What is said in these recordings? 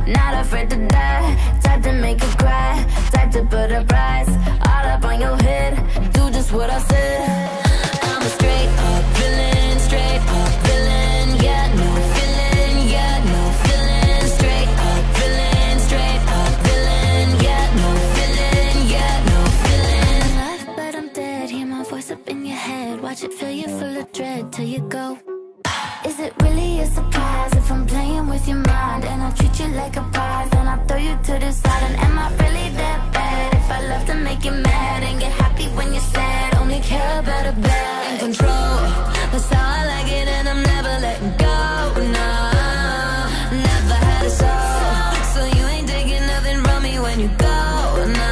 not afraid to die. Type to make you cry, type to put a price all up on your head. Do just what I said. I'm a straight up villain, straight up villain. Yeah, no feeling, yeah, no feeling. Straight up villain, straight up villain. Yeah, no feeling, yeah, no feeling. Alive, but I'm dead. Hear my voice up in your head. Watch it fill you full of dread till you go. Is it really a surprise if I'm playing with your mind and I treat you like a prize, then I throw you to the side? And am I really that bad if I love to make you mad and get happy when you're sad? Only care about a bad in control. That's how I like it, and I'm never letting go. No, never had a soul, so you ain't taking nothing from me when you go. No,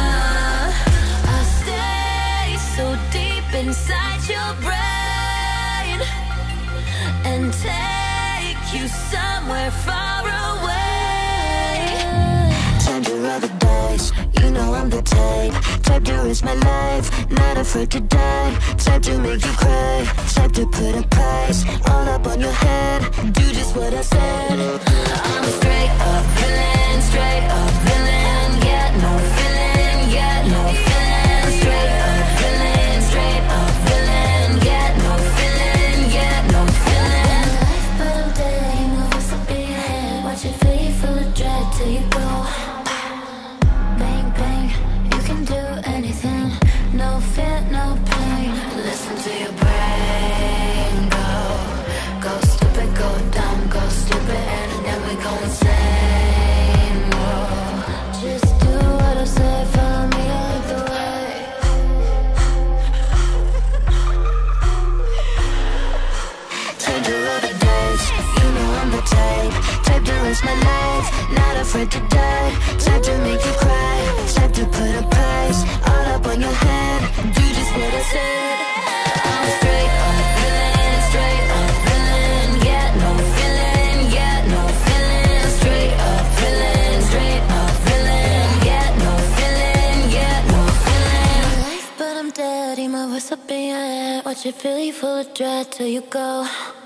I stay so deep inside your brain and take you somewhere far away. Time to roll the dice, you know I'm the type to risk my life, not afraid to die. Type to make you cry, type to put a price all up on your head. Do just what I said. I'm a straight up villain, straight up villain. Yeah, no feeling, yeah, no feeling. Straight up villain, straight up villain. Yeah, no feeling, yeah, no feeling. But I'm dead, you know what's up in your head. Watch it fill you full of dread till you go. Bang, bang, you can do anything. No fear, no pain. Listen to your brain go. Go stupid, go dumb, go stupid, and then we go insane. Whoa. Just do what I say, follow me all the way. Time to roll the dice, you know I'm the type to risk my life, not afraid to die. Time to make you cry, time to put a price all up on your head. Do just what I said. I'm a straight up villain, straight up villain. Yeah, no feeling, yeah, no feeling. Straight up villain, straight up villain. Yeah, no feeling, yeah, no feeling. Alive, but I'm dead. Hear my voice up in your head. Watch it fill you full of dread till you go.